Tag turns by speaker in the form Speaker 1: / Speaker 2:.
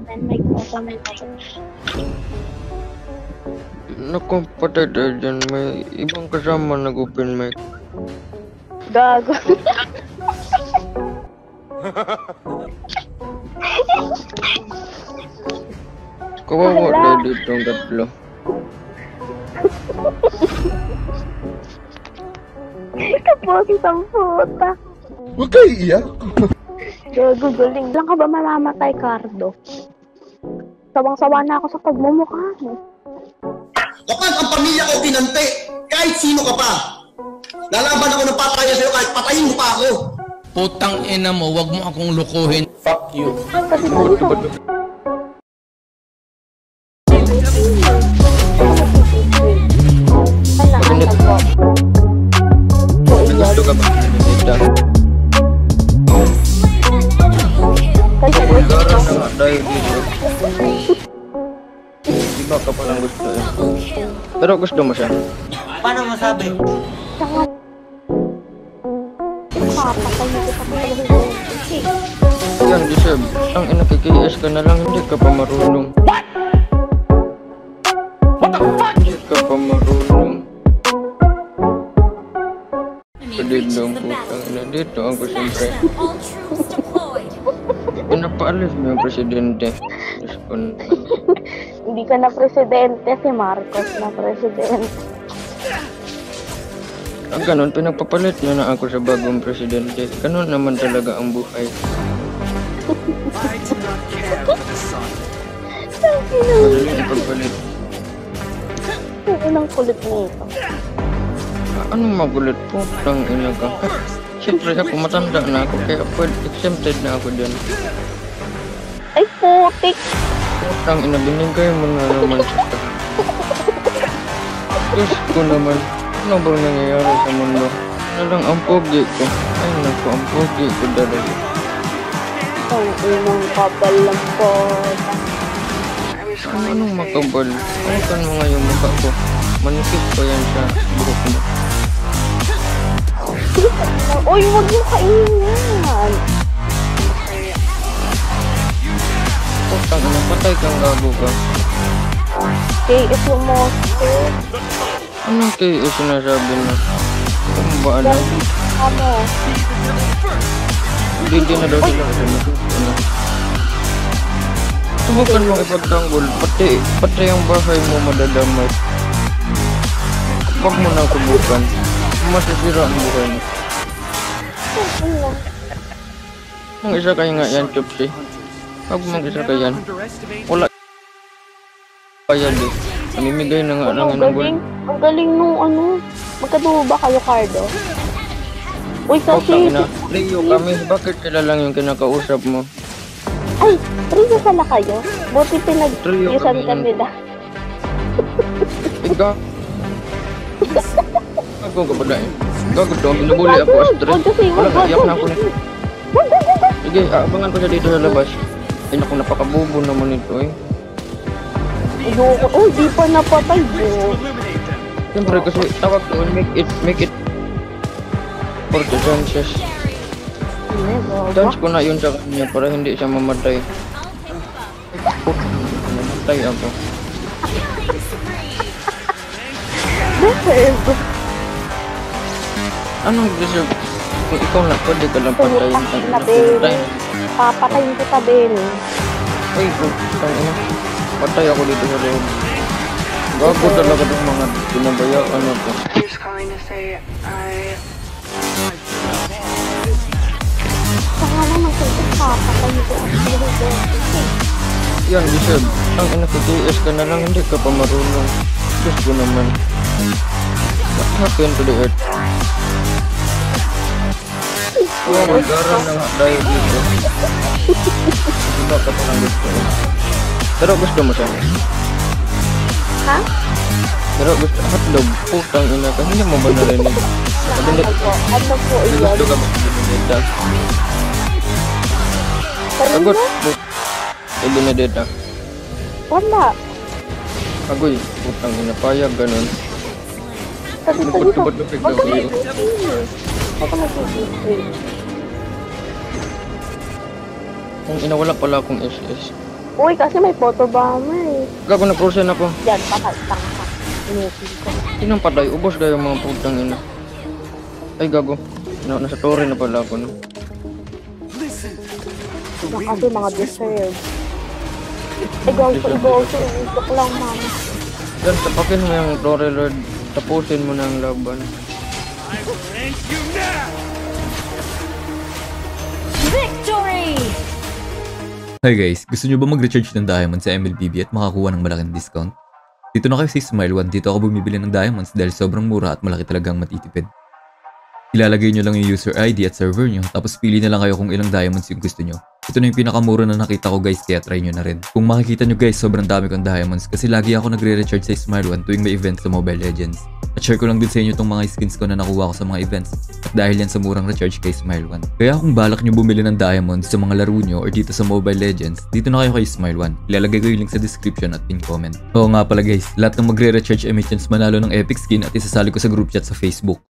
Speaker 1: open mic, open mic.
Speaker 2: Naku, patay tayo dyan. May ibang kasama nag-open mic.
Speaker 1: Gago.
Speaker 2: Kawawa tayo dito ang tatlo.
Speaker 1: Kaposis ang puta.
Speaker 3: Huwag kayo iiyak.
Speaker 1: Gago, galing. Lang ka ba mamamatay, Cardo? Sawang-sawa na ako sa pagmumukha mo.
Speaker 4: Kapag ang pamilya ko pinante, kahit sino ka pa, lalaban ako ng pataya sa'yo kahit patayin mo pa ako.
Speaker 5: Putang ina mo, wag mo akong lukuhin.
Speaker 3: Fuck you.
Speaker 1: Kasi dito.
Speaker 2: Gusto ka ba? Dito. Gara na nga tayo dito. Iba ka palang gusto eh. Pero gusto mo siya.
Speaker 5: Paano masabi?
Speaker 2: Yan, deserve. Ang inakikis ka na lang, hindi ka pa marunong. Hindi ka pa marunong. Dito ang putang ina. Dito ako siyempre. Pinapaalis mo yung presidente. Diyos ko na.
Speaker 1: Hindi ka na presidente, si Marcos na presidente.
Speaker 2: Ang ganun, pinagpapalit niya na ako sa bagong presidente. Ganun naman talaga ang buhay. Madali ipagpalit.
Speaker 1: Ang kulit nito.
Speaker 2: Anong magulit po? Tang ina ka. Siyempre ako matanda na ako kaya exempted na ako dyan.
Speaker 1: Ay, putik!
Speaker 2: Tang ina, binigay mo na naman siya. Diyos ko naman. Ano bang nangyayari sa mundo? Nalang ang pogi ko. Ay naku, ang pogi ko dalaga.
Speaker 1: Ang inang kapal lang po.
Speaker 2: Anong makabal? Awakan mo nga yung mukha ko. Manipis pa yan sa buhok mo.
Speaker 1: Uy, huwag mo kainin.
Speaker 2: Putang ina, patay kang gago ka.
Speaker 1: KS yung monster.
Speaker 2: Anong kayo sinasabi na? Ano ba alam?
Speaker 1: Ano?
Speaker 2: Hindi na daw sila kasi ano. Subukan mo ipagtanggol, pati ang bahay mo madadamay. Huwag mo nang subukan, masisira ang buhay mo. Ang isa kayo nga yan, Chupsi. Huwag mong isa ka yan. Wala kaya di. Namimigay na nga lang ng gold.
Speaker 1: Ang galing nung ano. Magkatubo ba kayo, Cardo? Uy, kasi...
Speaker 2: Rio kami, bakit sila lang yung kinakausap mo?
Speaker 1: Ay, Rio pala kayo? Buti pinag-yusan kami na.
Speaker 2: Ikaw? Ako ka pa dahil. Gago to, binubuli ako as stress. Wala, iyak na ako nito. Sige, abangan ko siya dito sa labas. Ay naku, napakabubo naman ito eh.
Speaker 1: Oh, di pa napatay, bro.
Speaker 2: Siyempre kasi tawag doon, make it for the chances. Chance ko na yun sa kanya para hindi siya mamatay. Mamatay ako.
Speaker 1: Deserve.
Speaker 2: Anong deserve? Kung ikaw na pwede ka lang patayin.
Speaker 1: Papatayin kita, Ben.
Speaker 2: Ay, kung ina. Patay ako dito sa loob. Gago talaga ng mga pinabayaan ako.
Speaker 1: Pangalan ng kaibigan, papatayin ko ang
Speaker 2: Yan, deserve. Ang ina ko, JS ka na lang, hindi ka pa marunong. Diyos ko naman. What happened to the earth? Oh, magara na nga tayo dito. Diba ka pa lang gusto eh. Pero gusto mo siya.
Speaker 1: Ha?
Speaker 2: Pero gusto, hotdog, putang ina ka, hindi mo ba narinig?
Speaker 1: Ano po iyan?
Speaker 2: Gusto ka ba Benedetta? Sagot po. Kay Benedetta.
Speaker 1: Wala.
Speaker 2: Agoy, putang ina, payag ganun.
Speaker 1: Tubot-tubot-tubot
Speaker 2: daw kayo.
Speaker 1: Ako mag-i-i-i.
Speaker 2: Kung ina, wala pala akong SS.
Speaker 1: Uy, kasi may photo bomber eh.
Speaker 2: Gago na frozen ako.
Speaker 1: Yan, patay, tanga ka. Inusin ko.
Speaker 2: Sinang patay? Ubos kayo mga putang ina. Ay gago. Nasa torre na pala ako no.
Speaker 1: Yan kasi mga deserve. Igo-so. Joke lang, mama.
Speaker 2: Yan, tapakin mo yung torre lord. Tapusin mo na ang laban.
Speaker 3: Victory!
Speaker 6: Hi guys, gusto nyo ba mag-recharge ng diamonds sa MLBB at makakuha ng malaking discount? Dito na kayo sa Smile One, dito ako bumibili ng diamonds dahil sobrang mura at malaki talagang matitipid. Ilalagay nyo lang yung user ID at server nyo, tapos pili na lang kayo kung ilang diamonds yung gusto nyo. Ito na yung pinakamura na nakita ko guys, kaya try nyo na rin. Kung makikita nyo guys, sobrang dami kong diamonds kasi lagi ako nagre-recharge sa Smile One tuwing may event sa Mobile Legends. At share ko lang din sa inyo itong mga skins ko na nakuha ko sa mga events. At dahil yan sa murang recharge kay Smile One. Kaya kung balak nyo bumili ng diamonds sa mga laro nyo or dito sa Mobile Legends, dito na kayo kay Smile One. Ilalagay ko yung link sa description at pin comment. Oo nga pala guys, lahat ng magre-recharge ay may chance manalo ng epic skin at isasali ko sa group chat sa Facebook.